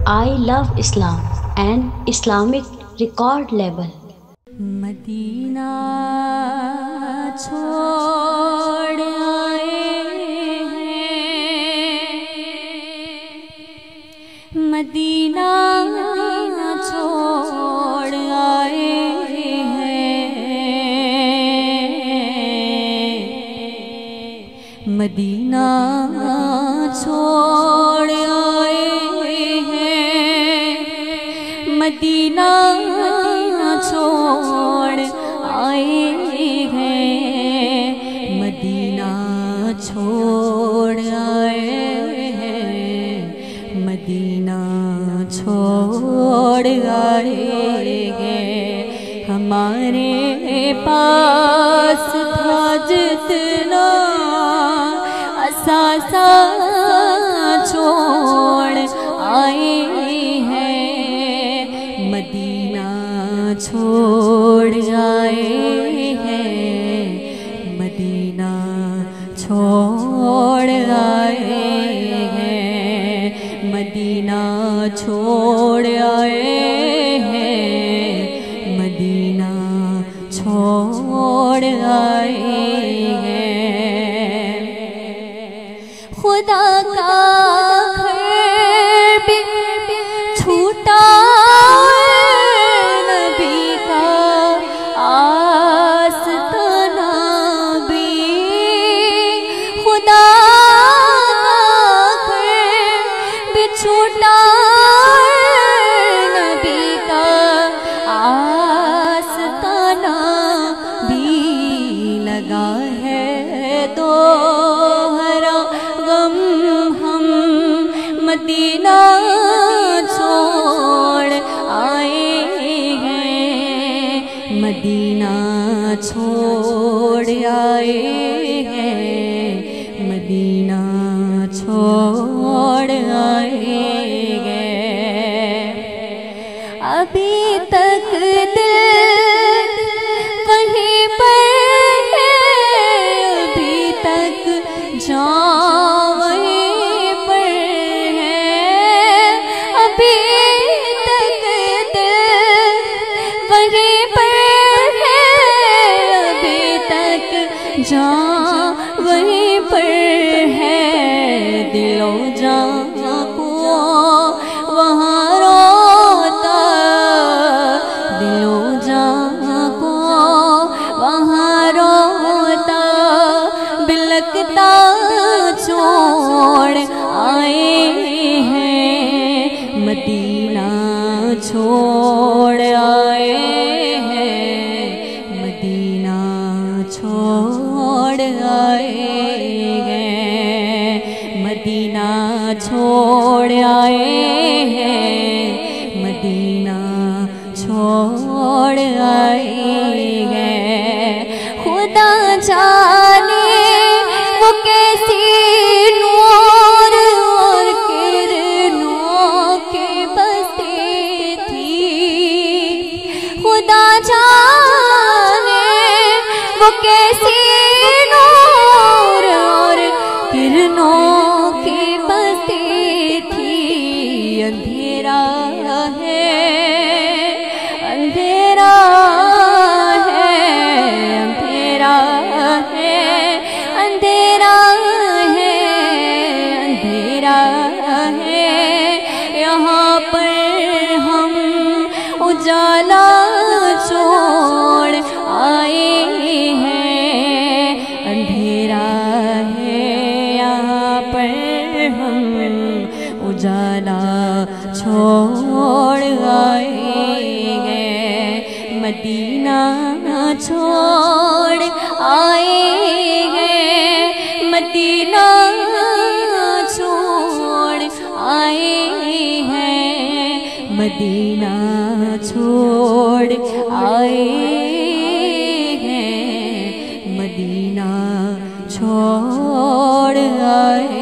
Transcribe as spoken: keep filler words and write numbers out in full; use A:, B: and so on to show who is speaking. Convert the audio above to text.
A: I Love Islam and Islamic record label.
B: مدینہ چھوڑ آئے ہیں، مدینہ چھوڑ آئے ہیں، مدینہ چھوڑ آئے ہیں، مدینہ چھوڑ آئے ہیں، مدینہ چھوڑ آئے ہیں، مدینہ چھوڑ آئے ہیں، ہمارے پاس تھا جتنا اثاثہ چھوڑ آئے ہیں، مدینہ چھوڑ آئے ہیں، مدینہ چھوڑ آئے ہیں، مدینہ چھوڑ آئے ہیں، مدینہ چھوڑ آئے ہیں، خدا کا گھر بھی چھوٹا چھوٹا نبی کا آستانہ بھی لگا ہے، دوہرا غم ہم مدینہ چھوڑ آئے ہیں، مدینہ چھوڑ آئے ہیں، مدینہ چھوڑ آئے ہیں، ابھی تک دل وہیں پر ہے، ابھی تک جان وہیں پر ہے، ابھی تک دل وہیں پر ہے، ابھی تک جان وہیں پر ہے، دل و جان کو وہاں روتا، دل و جان کو وہاں روتا، بلکتا چھوڑ آئے ہیں، مدینہ چھوڑ آئے ہیں، مدینہ چھوڑ آئے ہیں، مدینہ چھوڑ آئے ہیں، مدینہ چھوڑ آئے ہیں، خدا جانے وہ کیسی نور اور کرنوں کی بستی تھی، خدا جانے وہ کیسی نور اور کرنوں کی بستی تھی، اندھیرا ہے اندھیرا ہے اندھیرا ہے اندھیرا ہے اندھیرا ہے، یہاں پر ہم اجالا چھوڑ آئے ہیں، اندھیرا ہے یہاں پر ہم اجالا چھوڑ آئے ہیں، مدینہ چھوڑ آئے ہیں، مدینہ چھوڑ آئے ہیں، مدینہ چھوڑ آئے ہیں، مدینہ چھوڑ آئے